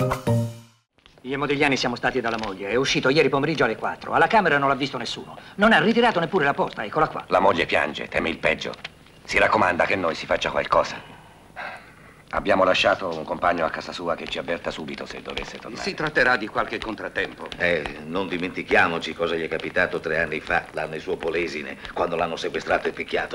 Io e Modigliani siamo stati dalla moglie. È uscito ieri pomeriggio alle 4. Alla camera non l'ha visto nessuno. Non ha ritirato neppure la posta, eccola qua. La moglie piange, teme il peggio. Si raccomanda che noi si faccia qualcosa. Abbiamo lasciato un compagno a casa sua che ci avverta subito se dovesse tornare. Si tratterà di qualche contrattempo. Non dimentichiamoci cosa gli è capitato 3 anni fa, là nel suo Polesine, quando l'hanno sequestrato e picchiato.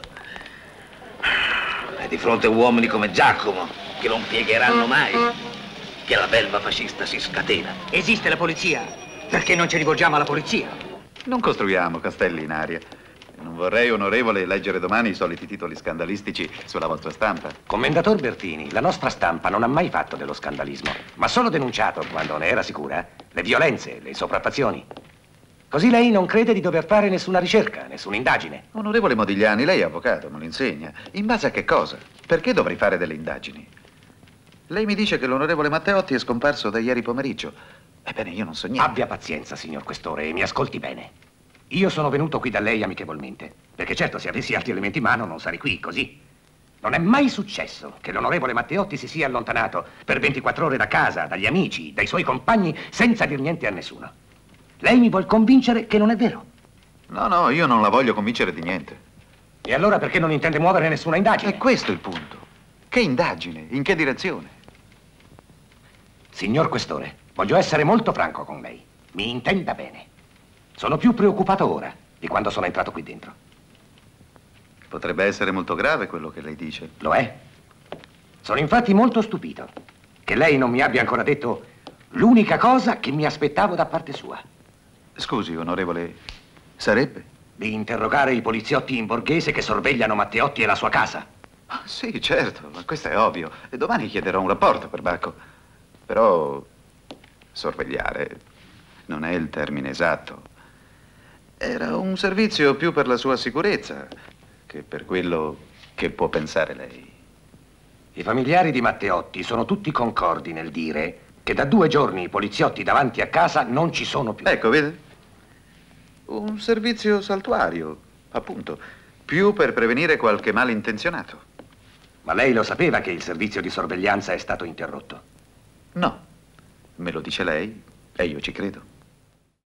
E di fronte a uomini come Giacomo, che non piegheranno mai, che la belva fascista si scatena. Esiste la polizia. Perché non ci rivolgiamo alla polizia? Non costruiamo castelli in aria. Non vorrei, onorevole, leggere domani i soliti titoli scandalistici sulla vostra stampa. Commendator Bertini, la nostra stampa non ha mai fatto dello scandalismo, ma solo denunciato, quando ne era sicura, le violenze, le sopraffazioni. Così lei non crede di dover fare nessuna ricerca, nessuna indagine. Onorevole Modigliani, lei è avvocato, me lo insegna. In base a che cosa? Perché dovrei fare delle indagini? Lei mi dice che l'onorevole Matteotti è scomparso da ieri pomeriggio. Ebbene, io non so niente. Abbia pazienza, signor Questore, e mi ascolti bene. Io sono venuto qui da lei amichevolmente, perché certo se avessi altri elementi in mano non sarei qui, così. Non è mai successo che l'onorevole Matteotti si sia allontanato per 24 ore da casa, dagli amici, dai suoi compagni, senza dir niente a nessuno. Lei mi vuol convincere che non è vero? No, io non la voglio convincere di niente. E allora perché non intende muovere nessuna indagine? È questo il punto. Che indagine? In che direzione? Signor Questore, voglio essere molto franco con lei. Mi intenda bene. Sono più preoccupato ora di quando sono entrato qui dentro. Potrebbe essere molto grave quello che lei dice. Lo è. Sono infatti molto stupito che lei non mi abbia ancora detto l'unica cosa che mi aspettavo da parte sua. Scusi, onorevole, sarebbe? Di interrogare i poliziotti in borghese che sorvegliano Matteotti e la sua casa. Ah, sì, certo, ma questo è ovvio. E domani chiederò un rapporto per Bacco. Però sorvegliare non è il termine esatto. Era un servizio più per la sua sicurezza che per quello che può pensare lei. I familiari di Matteotti sono tutti concordi nel dire che da 2 giorni i poliziotti davanti a casa non ci sono più. Ecco, vede? Un servizio saltuario, appunto, più per prevenire qualche malintenzionato. Ma lei lo sapeva che il servizio di sorveglianza è stato interrotto? No, me lo dice lei e io ci credo.